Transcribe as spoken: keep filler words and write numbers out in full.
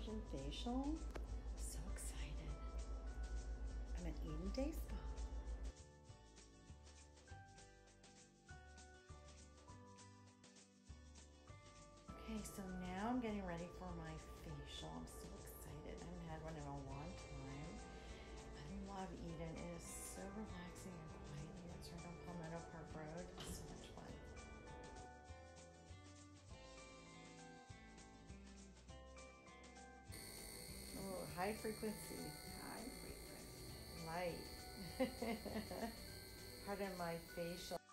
and facial. So excited. I'm at Eden Day Spa. Okay, so now I'm getting ready for my facial. I'm so excited. I haven't had one in a long time. I love Eden. It is so relaxing and quiet here. It's right on Palmetto Park Road. It's so much fun. Oh, high frequency. High frequency. Light. Pardon my facial.